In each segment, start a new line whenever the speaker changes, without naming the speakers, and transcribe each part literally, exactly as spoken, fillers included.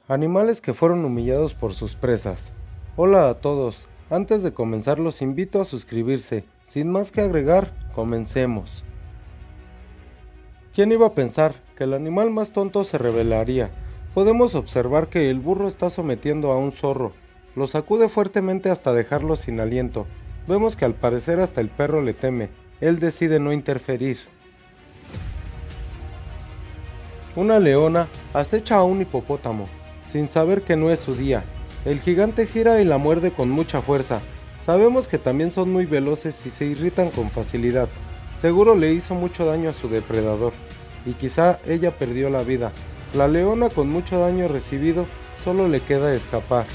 Animales que fueron humillados por sus presas. Hola a todos, antes de comenzar los invito a suscribirse. Sin más que agregar, comencemos. ¿Quién iba a pensar que el animal más tonto se rebelaría? Podemos observar que el burro está sometiendo a un zorro. Lo sacude fuertemente hasta dejarlo sin aliento. Vemos que al parecer hasta el perro le teme. Él decide no interferir. Una leona acecha a un hipopótamo, sin saber que no es su día. El gigante gira y la muerde con mucha fuerza. Sabemos que también son muy veloces y se irritan con facilidad. Seguro le hizo mucho daño a su depredador, y quizá ella perdió la vida. La leona, con mucho daño recibido, solo le queda escapar.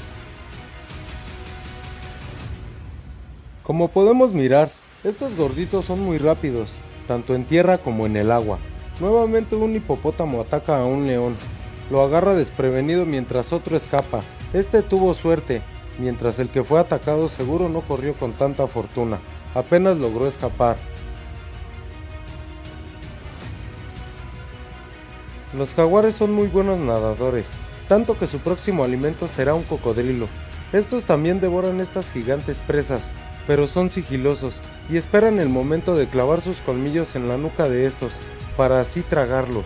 Como podemos mirar, estos gorditos son muy rápidos, tanto en tierra como en el agua. Nuevamente un hipopótamo ataca a un león. Lo agarra desprevenido mientras otro escapa. Este tuvo suerte, mientras el que fue atacado seguro no corrió con tanta fortuna. Apenas logró escapar. Los jaguares son muy buenos nadadores, tanto que su próximo alimento será un cocodrilo. Estos también devoran estas gigantes presas, pero son sigilosos y esperan el momento de clavar sus colmillos en la nuca de estos, para así tragarlos.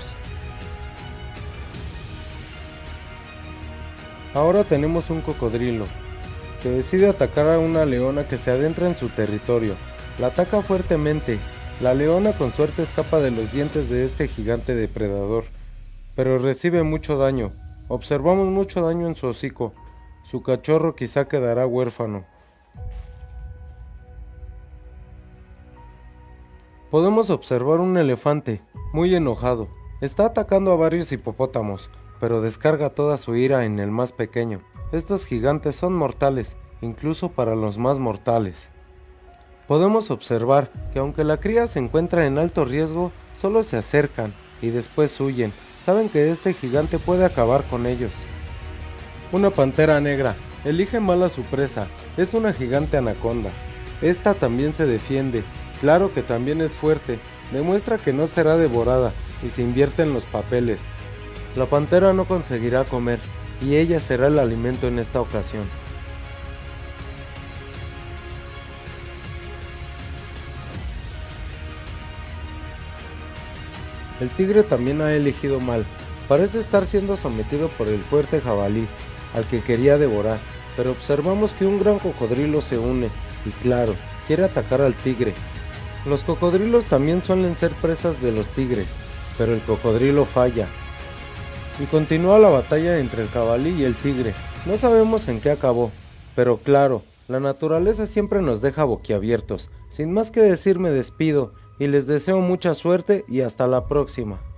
Ahora tenemos un cocodrilo, que decide atacar a una leona que se adentra en su territorio. La ataca fuertemente. La leona con suerte escapa de los dientes de este gigante depredador, pero recibe mucho daño. Observamos mucho daño en su hocico. Su cachorro quizá quedará huérfano. Podemos observar un elefante, muy enojado. Está atacando a varios hipopótamos, pero descarga toda su ira en el más pequeño. Estos gigantes son mortales, incluso para los más mortales. Podemos observar que aunque la cría se encuentra en alto riesgo, solo se acercan y después huyen. Saben que este gigante puede acabar con ellos. Una pantera negra elige mal a su presa. Es una gigante anaconda. Esta también se defiende. Claro que también es fuerte. Demuestra que no será devorada y se invierte en los papeles. La pantera no conseguirá comer y ella será el alimento en esta ocasión. El tigre también ha elegido mal. Parece estar siendo sometido por el fuerte jabalí, al que quería devorar, pero observamos que un gran cocodrilo se une, y claro, quiere atacar al tigre. Los cocodrilos también suelen ser presas de los tigres, pero el cocodrilo falla. Y continúa la batalla entre el jabalí y el tigre. No sabemos en qué acabó, pero claro, la naturaleza siempre nos deja boquiabiertos. Sin más que decir, me despido y les deseo mucha suerte y hasta la próxima.